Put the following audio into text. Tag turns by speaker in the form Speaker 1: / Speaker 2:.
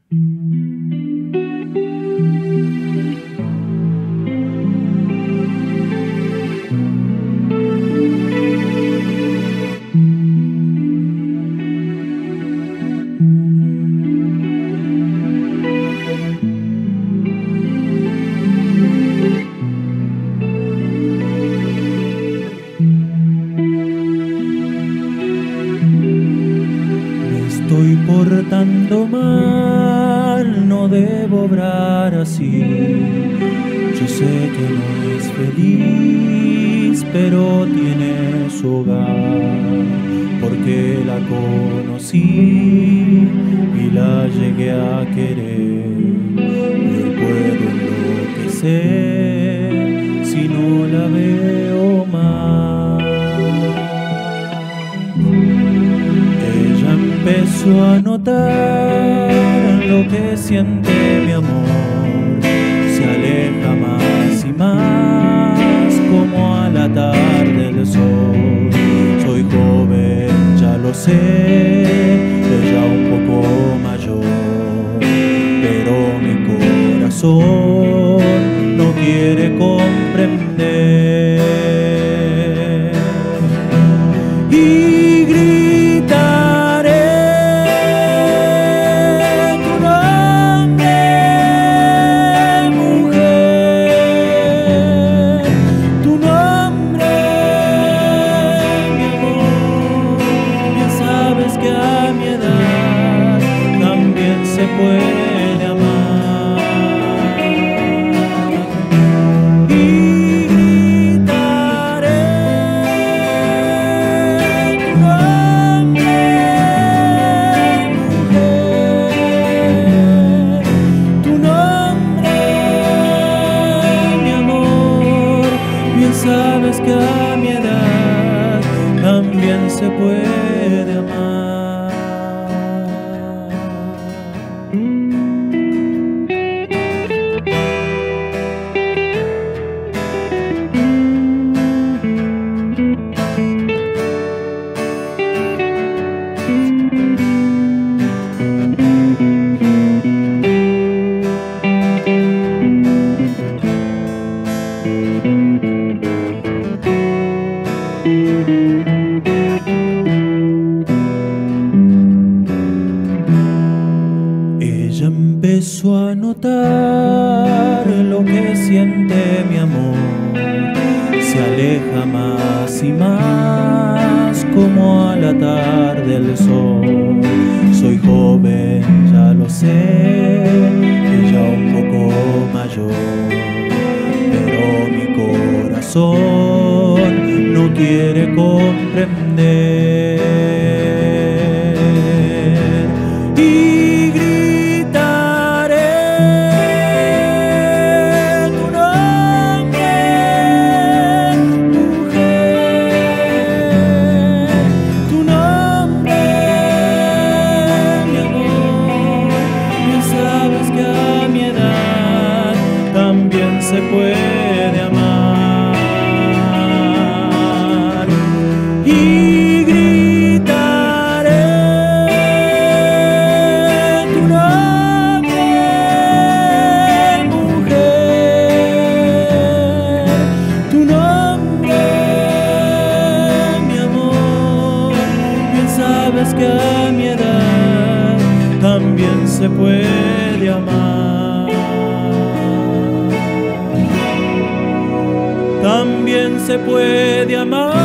Speaker 1: Estoy portando mal, no debo obrar así. Yo sé que no es feliz, pero tiene su hogar, porque la conocí y la llegué a querer. Y hoy puedo enloquecer si no la veo más. Ella empezó a notar lo que siente mi amor, se aleja más y más como al atar del sol. Soy joven, ya lo sé, ella un poco mayor, pero mi corazón no quiere comprender. Y gritaré tu nombre, mujer, tu nombre, mi amor. Bien sabes que a mi edad también se puede amar. Y gritaré tu nombre, mujer, tu nombre, mi amor. Bien sabes que a mi edad también se puede amar. Ella empezó a notar lo que siente mi amor, se aleja más y más como al atar del sol. Soy joven, ya lo sé, ella un poco mayor, pero mi corazón no quiere comprender. Y gritaré tu nombre, mujer, tu nombre, mi amor. Bien sabes que a mi edad también se puede amar. Y gritaré tu nombre, mujer, tu nombre, mi amor. Bien sabes que a mi edad también se puede amar. También se puede amar.